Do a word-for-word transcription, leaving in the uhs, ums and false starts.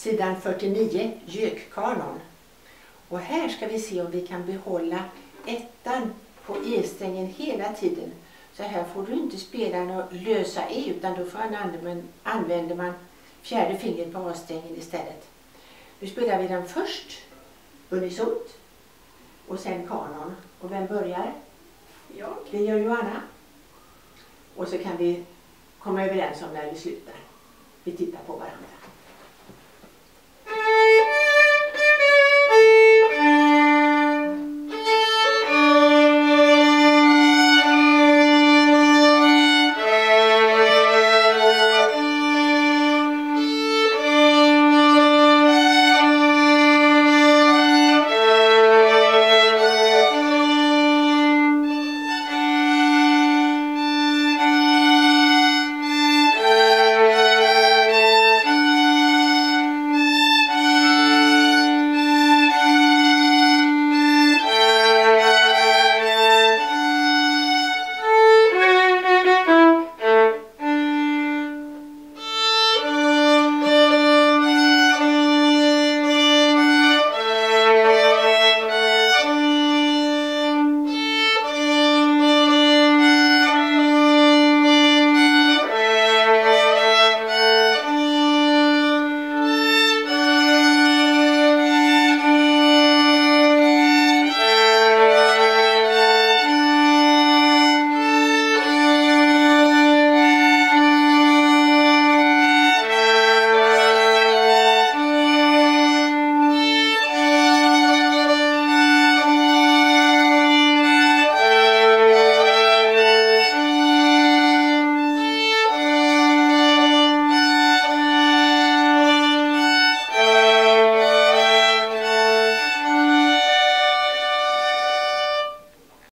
sidan fyrtionio, gökkanon. Och här ska vi se om vi kan behålla ettan på E-strängen hela tiden. Så här får du inte spela något lösa E, utan då får man, använder man fjärde fingret på A-strängen istället. Nu spelar vi den först unisont och sen kanon. Och vem börjar? Jag. Det gör Johanna. Och så kan vi komma överens om när vi slutar. Vi tittar på varandra.